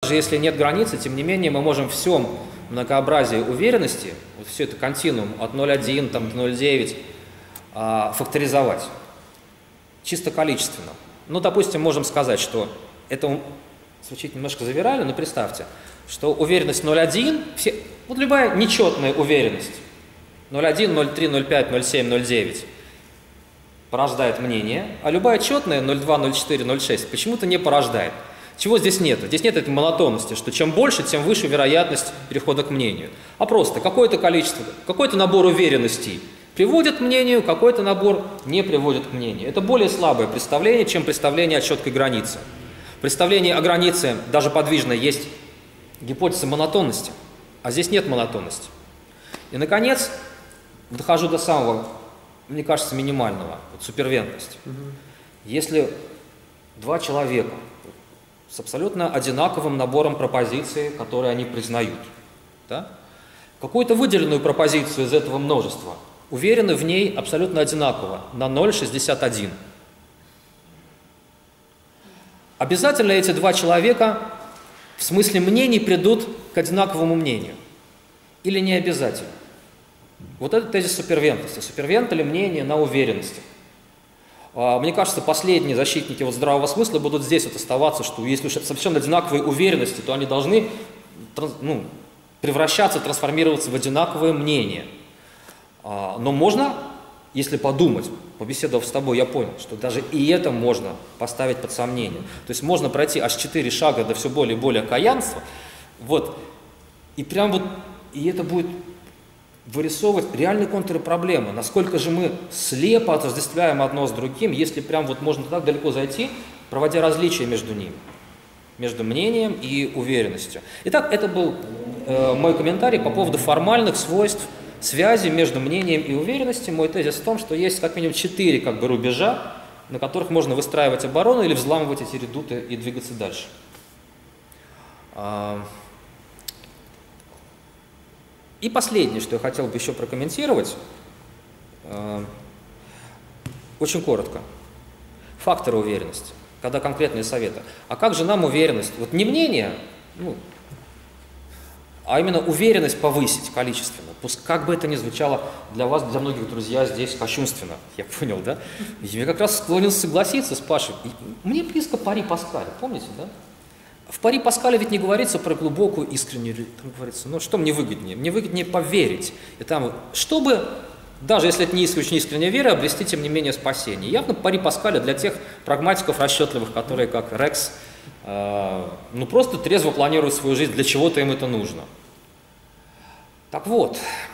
даже если нет границы, тем не менее мы можем всем многообразии уверенности, вот все это континуум от 0,1 там, до 0,9 факторизовать. Чисто количественно. Ну, допустим, можем сказать, что это звучит немножко завирально, но представьте, что уверенность 0,1, вот любая нечетная уверенность, 0,1, 0,3, 0,5, 0,7, 0,9 порождает мнение, а любая четная 0,2, 0,4, 0,6 почему-то не порождает. Чего здесь нет? Здесь нет этой монотонности, что чем больше, тем выше вероятность перехода к мнению. А просто какое-то количество, какой-то набор уверенностей приводит к мнению, какой-то набор не приводит к мнению. Это более слабое представление, чем представление о четкой границе. В представлении о границе, даже подвижной, есть гипотеза монотонности, а здесь нет монотонности. И, наконец, дохожу до самого, мне кажется, минимального, вот супервентность. Если два человека с абсолютно одинаковым набором пропозиций, которые они признают, да, какую-то выделенную пропозицию из этого множества, уверены в ней абсолютно одинаково, на 0,61. Обязательно эти два человека в смысле мнений придут к одинаковому мнению? Или не обязательно? Вот это тезис супервентности. Супервент или мнение на уверенности. Мне кажется, последние защитники вот здравого смысла будут здесь вот оставаться, что если уж совершенно одинаковые уверенности, то они должны превращаться, трансформироваться в одинаковое мнение. Но можно, если подумать, побеседовав с тобой, я понял, что даже и это можно поставить под сомнение. То есть можно пройти аж 4 шага до все более и более каянства, вот, и прям вот, и это будет вырисовывать реальные контуры проблемы. Насколько же мы слепо отождествляем одно с другим, если прям вот можно так далеко зайти, проводя различия между ними, между мнением и уверенностью. Итак, это был мой комментарий по поводу формальных свойств связи между мнением и уверенностью. Мой тезис в том, что есть как минимум 4 рубежа, на которых можно выстраивать оборону или взламывать эти редуты и двигаться дальше. И последнее, что я хотел бы еще прокомментировать, очень коротко. Факторы уверенности, когда конкретные советы. А как же нам уверенность? Вот не мнение, а именно уверенность повысить количественно. Пусть как бы это ни звучало для вас, для многих друзей здесь кощунственно, я понял, да? Я как раз склонен согласиться с Пашей. Мне близко пари Паскаля, помните, да? В пари Паскаля ведь не говорится про глубокую искреннюю, там говорится, что мне выгоднее? Мне выгоднее поверить. И там, чтобы, даже если это не очень искренняя вера, обрести, тем не менее, спасение. Явно пари Паскаля для тех прагматиков расчетливых, которые, как Рекс, просто трезво планируют свою жизнь, для чего-то им это нужно. Так вот,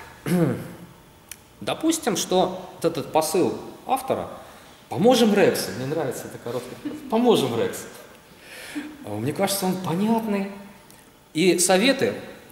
допустим, что вот этот посыл автора «поможем Рексу», мне нравится это короткое, «поможем Рексу». Мне кажется, он понятный. И советы,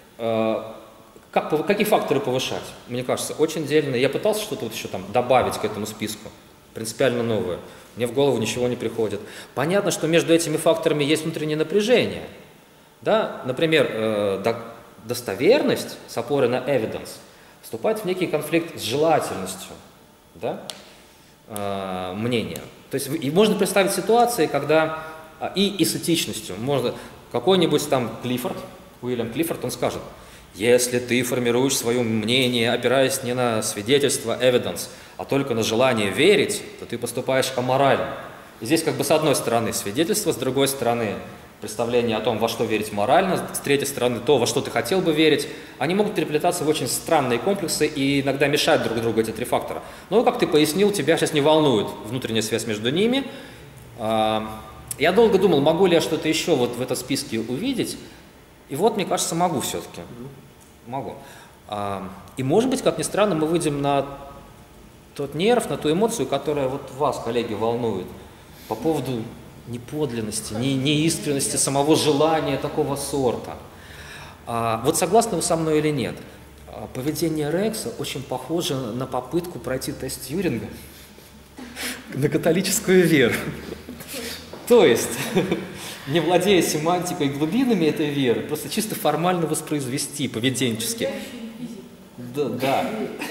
какие факторы повышать, мне кажется, очень дельные. Я пытался что-то вот еще там добавить к этому списку, принципиально новое. Мне в голову ничего не приходит. Понятно, что между этими факторами есть внутреннее напряжение. Да? Например, достоверность с опорой на evidence вступает в некий конфликт с желательностью, да? Мнения. То есть можно представить ситуации, когда и с этичностью. Можно какой-нибудь там Клиффорд, Уильям Клиффорд, он скажет, если ты формируешь свое мнение, опираясь не на свидетельство, evidence, а только на желание верить, то ты поступаешь аморально. И здесь как бы с одной стороны свидетельство, с другой стороны представление о том, во что верить морально, с третьей стороны то, во что ты хотел бы верить. Они могут переплетаться в очень странные комплексы и иногда мешать друг другу эти 3 фактора. Но, как ты пояснил, тебя сейчас не волнует внутренняя связь между ними. Я долго думал, могу ли я что-то еще вот в этом списке увидеть, и вот, мне кажется, могу все-таки. Могу. И, может быть, как ни странно, мы выйдем на тот нерв, на ту эмоцию, которая вот вас, коллеги, волнует по поводу неподлинности, неискренности самого желания такого сорта. Вот согласны вы со мной или нет? Поведение Рекса очень похоже на попытку пройти тест Тьюринга на католическую веру. То есть, не владея семантикой и глубинами этой веры, просто чисто формально воспроизвести поведенчески. Да.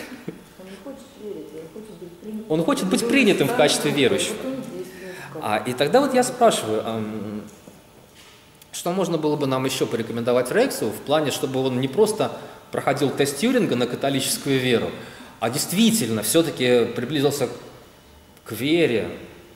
Он хочет быть принятым в качестве верующего. И тогда вот я спрашиваю, Что можно было бы нам еще порекомендовать Рексу в плане, чтобы он не просто проходил тест Тьюринга на католическую веру, а действительно все-таки приблизился к вере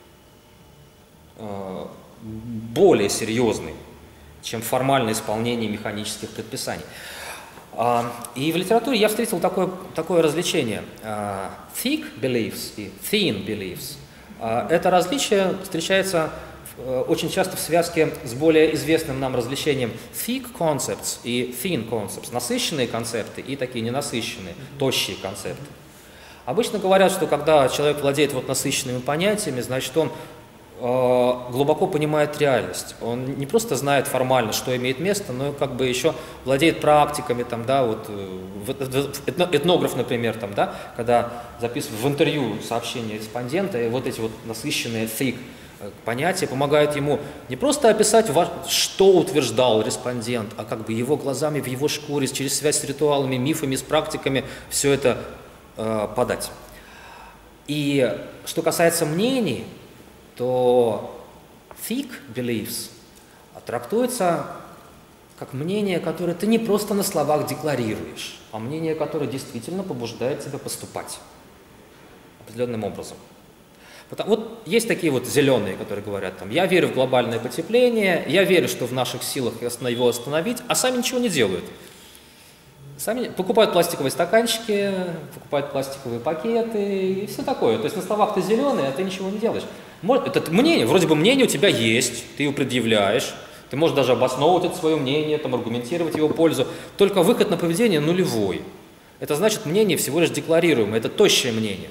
более серьезной, чем формальное исполнение механических предписаний. И в литературе я встретил такое различие thick beliefs и thin beliefs. Это различие встречается очень часто в связке с более известным нам различением thick concepts и thin concepts, насыщенные концепты и такие ненасыщенные, тощие концепты. Обычно говорят, что когда человек владеет вот насыщенными понятиями, значит, он глубоко понимает реальность. Он не просто знает формально, что имеет место, но как бы еще владеет практиками, там, да, вот, этнограф, например, там, да, когда записывает в интервью сообщения респондента, и вот эти вот насыщенные thick понятия помогают ему не просто описать, что утверждал респондент, а как бы его глазами, в его шкуре, через связь с ритуалами, мифами, с практиками все это подать. И что касается мнений, то thick beliefs трактуется как мнение, которое ты не просто на словах декларируешь, а мнение, которое действительно побуждает тебя поступать определенным образом. Вот есть такие вот зеленые, которые говорят, там, я верю в глобальное потепление, я верю, что в наших силах его остановить, а сами ничего не делают. Сами покупают пластиковые стаканчики, покупают пластиковые пакеты и все такое. То есть на словах ты зеленый, а ты ничего не делаешь. Это мнение, вроде бы мнение у тебя есть, ты его предъявляешь, ты можешь даже обосновывать это свое мнение, там, аргументировать его пользу, только выход на поведение нулевой. Это значит, мнение всего лишь декларируемое, это тощее мнение.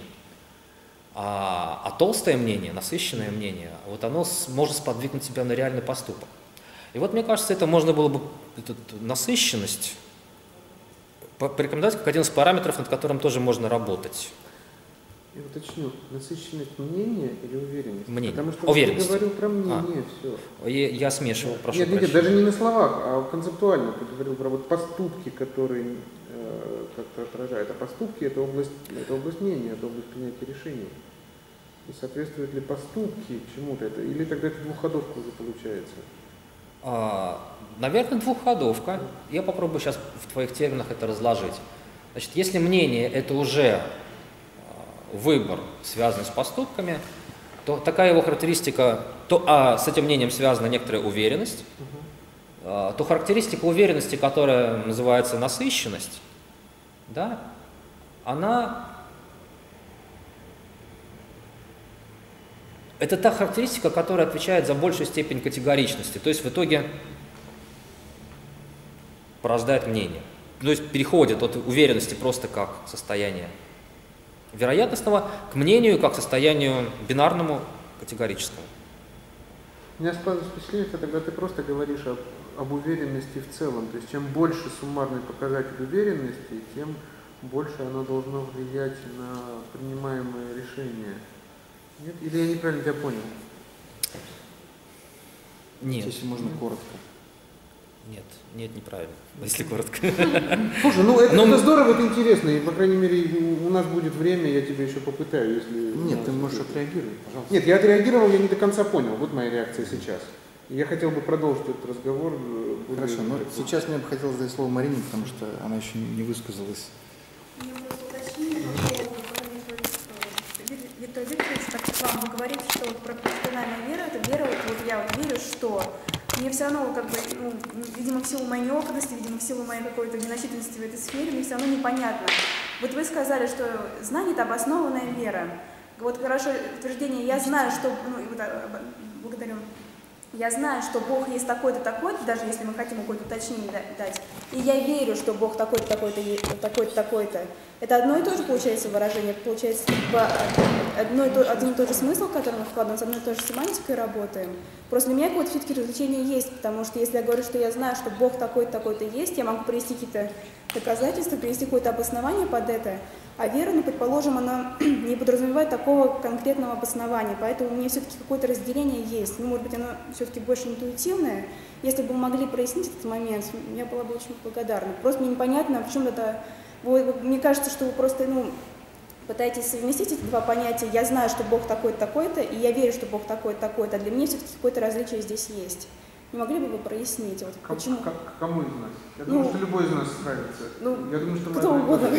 А толстое мнение, насыщенное мнение, вот оно может сподвигнуть тебя на реальный поступок. И вот мне кажется, это можно было бы, эту насыщенность порекомендовать как один из параметров, над которым тоже можно работать. Я уточню, насыщенность мнения или уверенность? Мнение. Потому что уверенность. Ты говорил про мнение, все. Я смешивал, прошу нет, прощения. даже не на словах, а концептуально. Ты говорил про вот поступки, которые как-то отражают. А поступки это область мнения, это область принятия решений. И соответствуют ли поступки чему-то это? Или тогда это двухходовка уже получается? Наверное, двухходовка. Я попробую сейчас в твоих терминах это разложить. Значит, если мнение – это уже выбор, связанный с поступками, то такая его характеристика, с этим мнением связана некоторая уверенность, то характеристика уверенности, которая называется насыщенность, да, это та характеристика, которая отвечает за большую степень категоричности, то есть в итоге порождает мнение. То есть переходит от уверенности просто как состояние вероятностного к мнению как состоянию бинарному, категорическому. У меня складывается впечатление, что тогда ты просто говоришь об уверенности в целом. То есть чем больше суммарный показатель уверенности, тем больше оно должно влиять на принимаемое решение. Нет? Или я неправильно тебя понял? Нет. Если можно коротко. Нет, неправильно, если коротко. Слушай, это здорово, это интересно, и, по крайней мере, у нас будет время, я тебя еще попытаю, если... Нет, ты можешь отреагировать, пожалуйста. Нет, я отреагировал, я не до конца понял, вот моя реакция сейчас. Я хотел бы продолжить этот разговор. Хорошо, но сейчас мне бы хотелось дать слово Марине, потому что она еще не высказалась. Мне просто уточнение, Виктор Викторович, как вам вы говорите, что профессиональная вера, это вера, вот я верю, что мне все равно, видимо, в силу моей неопытности, видимо, в силу моей какой-то неначитанности в этой сфере, мне все равно непонятно. Вот вы сказали, что знание – это обоснованная вера. Вот хорошо утверждение «я знаю, что…» благодарю. Я знаю, что Бог есть такой-то, такой-то, даже если мы хотим какое-то уточнение дать. И я верю, что Бог такой-то, такой-то, такой-то, такой-то. Это одно и то же получается выражение, получается один и тот же смысл, который мы вкладываем, с одной и той же семантикой работаем. Просто для меня какое-то все-таки развлечение есть, потому что если я говорю, что я знаю, что Бог такой-то, такой-то есть, я могу привести какие-то доказательства, привести какое-то обоснование под это, а вера, предположим, она не подразумевает такого конкретного обоснования, поэтому у меня все-таки какое-то разделение есть. Может быть, оно все-таки больше интуитивное. Если бы вы могли прояснить этот момент, я была бы очень благодарна. Просто мне непонятно, в чем это... Мне кажется, что вы просто, пытаетесь совместить эти два понятия. Я знаю, что Бог такой-то, такой-то, и я верю, что Бог такой-то, такой-то. А для меня все-таки какое-то различие здесь есть. Не могли бы вы прояснить, вот почему? Кому из нас? Я Ну, думаю, что любой из нас справится. Ну, Я думаю, что мы кто угодно.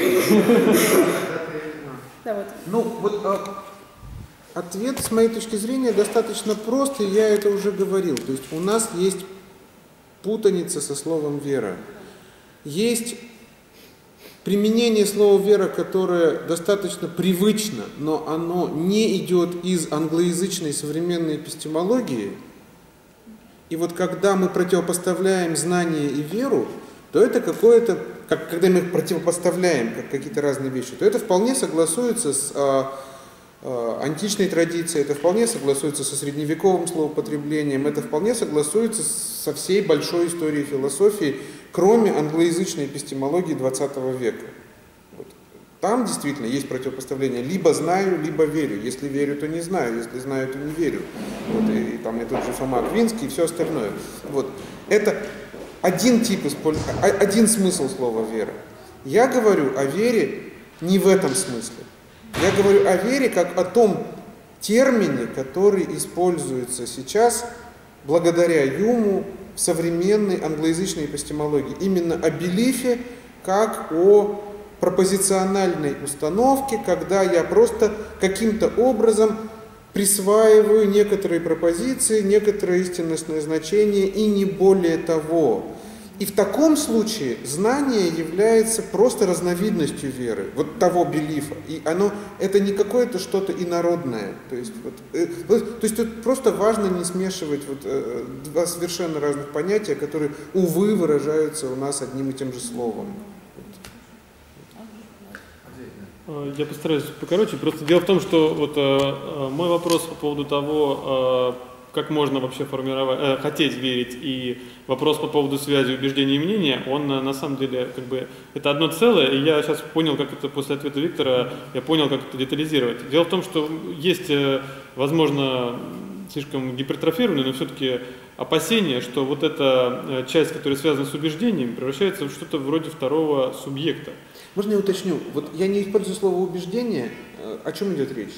Да, вот. Ну, вот ответ, с моей точки зрения, достаточно прост, и я это уже говорил. То есть у нас есть путаница со словом «вера». Есть применение слова «вера», которое достаточно привычно, но оно не идет из англоязычной современной эпистемологии. И вот когда мы противопоставляем знание и веру, то это какое-то, когда мы их противопоставляем, как какие-то разные вещи, то это вполне согласуется с античной традицией, это вполне согласуется со средневековым словопотреблением, это вполне согласуется со всей большой историей философии, кроме англоязычной эпистемологии XX века. Вот. Там действительно есть противопоставление: либо знаю, либо верю. Если верю, то не знаю, если знаю, то не верю. Вот. И там и тот же Фома Аквинский и все остальное. Вот. Это один смысл слова «вера». Я говорю о вере не в этом смысле. Я говорю о вере как о том термине, который используется сейчас благодаря Юму в современной англоязычной эпистемологии. Именно о белифе как о пропозициональной установке, когда я просто каким-то образом присваиваю некоторые пропозиции, некоторое истинностное значение и не более того. И в таком случае знание является просто разновидностью веры, вот того белифа. И это не какое-то что-то инородное. То есть тут просто важно не смешивать два совершенно разных понятия, которые, увы, выражаются у нас одним и тем же словом. Я постараюсь покороче. Просто дело в том, что мой вопрос по поводу того, как можно вообще хотеть верить, и вопрос по поводу связи убеждения и мнения, он на самом деле это одно целое, и я сейчас понял, как это после ответа Виктора, я понял, как это детализировать. Дело в том, что есть, возможно, слишком гипертрофированное, но все-таки опасение, что вот эта часть, которая связана с убеждением, превращается в что-то вроде второго субъекта. Можно я уточню? Вот я не использую слово «убеждение». О чем идет речь?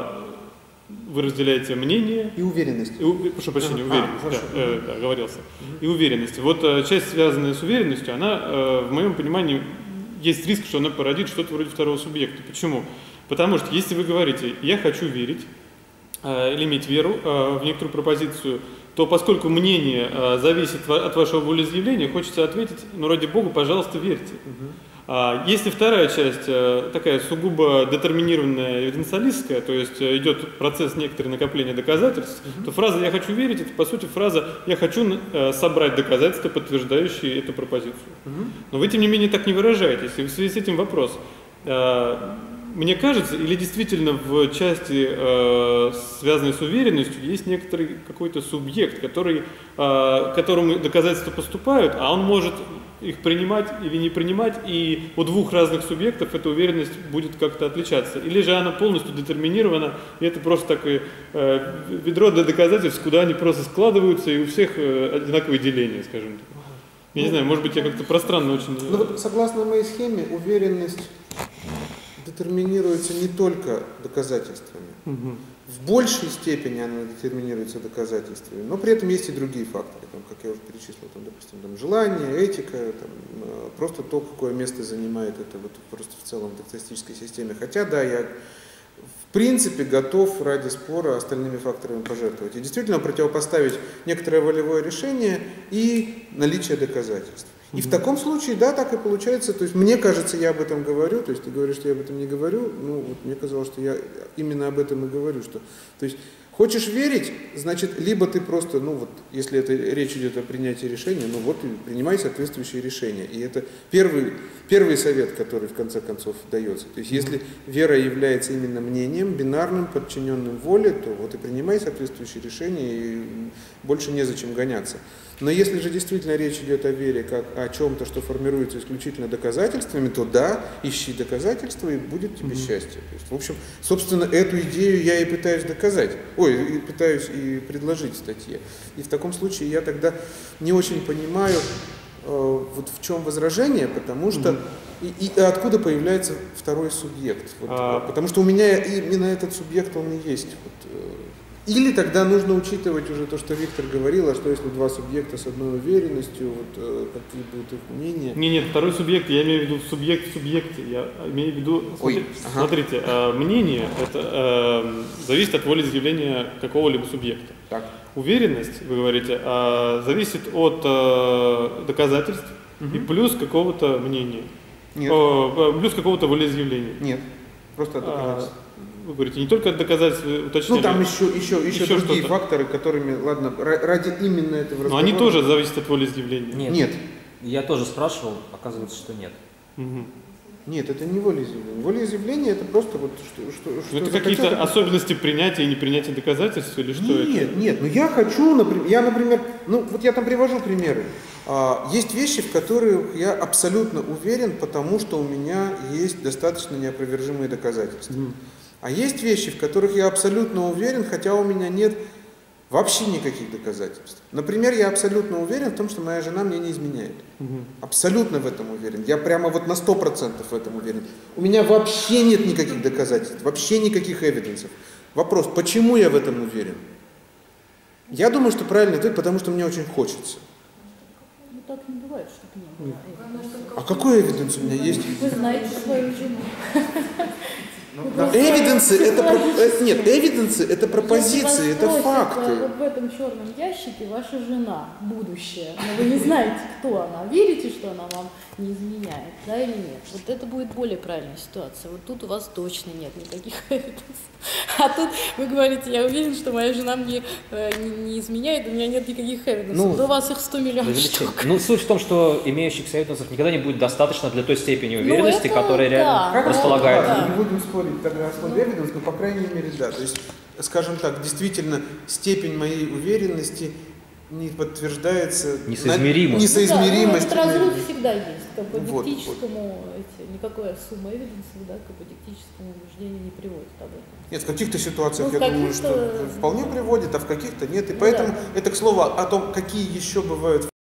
Вы разделяете мнение и уверенность. Прошу прощения, уверенность. Оговорился. И уверенность. Вот часть, связанная с уверенностью, она, в моем понимании, есть риск, что она породит что-то вроде второго субъекта. Почему? Потому что если вы говорите «я хочу верить» или иметь веру в некоторую пропозицию, то поскольку мнение зависит от вашего волеизъявления, хочется ответить: ну, ради Бога, пожалуйста, верьте. Если вторая часть такая сугубо детерминированная эвиденциалистская, то есть идет процесс некоторого накопления доказательств, то фраза «я хочу верить» — это по сути фраза «я хочу собрать доказательства, подтверждающие эту пропозицию». Но вы тем не менее так не выражаетесь. И в связи с этим вопрос: мне кажется, или действительно в части, связанной с уверенностью, есть некоторый какой-то субъект, которому доказательства поступают, а он может их принимать или не принимать, и у двух разных субъектов эта уверенность будет как-то отличаться. Или же она полностью детерминирована, и это просто такое ведро для доказательств, куда они просто складываются, и у всех одинаковые деления, скажем так. Я не знаю, может быть, я как-то пространно очень... Ну вот, согласно моей схеме, уверенность детерминируется не только доказательствами. В большей степени она детерминируется доказательствами, но при этом есть и другие факторы, как я уже перечислил, допустим, желание, этика, просто то, какое место занимает это просто в целом в доказательстической системе. Хотя, да, я в принципе готов ради спора остальными факторами пожертвовать. И действительно противопоставить некоторое волевое решение и наличие доказательств. И в таком случае, да, так и получается. То есть мне кажется, я об этом говорю, то есть ты говоришь, что я об этом не говорю, мне казалось, что я именно об этом и говорю, что, то есть хочешь верить, значит, либо ты просто, если речь идет о принятии решения, и принимай соответствующие решения. И это первый совет, который в конце концов дается. То есть если вера является именно мнением, бинарным, подчиненным воле, то и принимай соответствующие решения, и больше незачем гоняться. Но если же действительно речь идет о вере как о чем-то, что формируется исключительно доказательствами, то да, ищи доказательства, и будет тебе счастье. То есть, в общем, собственно, эту идею я и пытаюсь доказать, пытаюсь и предложить в статье. И в таком случае я тогда не очень понимаю, в чем возражение, потому что и откуда появляется второй субъект. Потому что у меня именно этот субъект, он и есть. Или тогда нужно учитывать уже то, что Виктор говорил, а что если два субъекта с одной уверенностью, вот, какие будут их мнения. Нет, второй субъект, я имею в виду субъект в субъекте. Я имею в виду, смотрите, мнение это зависит от волеизъявления какого-либо субъекта. Так. Уверенность, вы говорите, зависит от доказательств и плюс какого-то мнения. Нет. Плюс какого-то волеизъявления. Нет, просто от доказательств. Вы говорите, не только от доказательств уточнения. Ну там еще другие что-то. факторы, которыми, ладно, ради именно этого разговора. Но они тоже зависят от волеизъявления. Нет. Я тоже спрашивал, оказывается, что нет. Угу. Нет, это не волеизъявление. Волеизъявление это просто вот что Это какие-то особенности принятия и непринятия доказательств или что это? Нет, ну я хочу, например, ну вот я там привожу примеры. Есть вещи, в которых я абсолютно уверен, потому что у меня есть достаточно неопровержимые доказательства. А есть вещи, в которых я абсолютно уверен, хотя у меня нет вообще никаких доказательств. Например, я абсолютно уверен в том, что моя жена мне не изменяет. Абсолютно в этом уверен. Я прямо вот на 100% в этом уверен. У меня вообще нет никаких доказательств, вообще никаких эвиденсов. Вопрос, почему я в этом уверен? Я думаю, что правильный ответ, потому что мне очень хочется. Ну так не бывает, чтобы не было. А какой эвиденс у меня есть? Вы знаете свою жену. Эвиденсы это пропозиции, это факты. Вот в этом черном ящике ваша жена, будущее, но вы не знаете, кто она. Верите, что она вам не изменяет, да или нет? Вот это будет более правильная ситуация. Вот тут у вас точно нет никаких эвиденсов. А тут вы говорите, я уверен, что моя жена мне не изменяет, у меня нет никаких эвиденсов. У вас их 100 миллионов штук. Ну, суть в том, что имеющихся эвиденсов никогда не будет достаточно для той степени уверенности, которая реально располагает. Да. Не будем спорить тогда о слове эвиденс, но по крайней мере да. То есть, скажем так, действительно степень моей уверенности не подтверждается несоизмеримостью. Да, разрыв всегда есть. К аподектическому, никакая сумма эвиденсов, да, к аподектическому убеждению не приводит об этом. Нет, в каких-то ситуациях я думаю, что вполне приводит, а в каких-то нет. И поэтому это к слову о том, какие еще бывают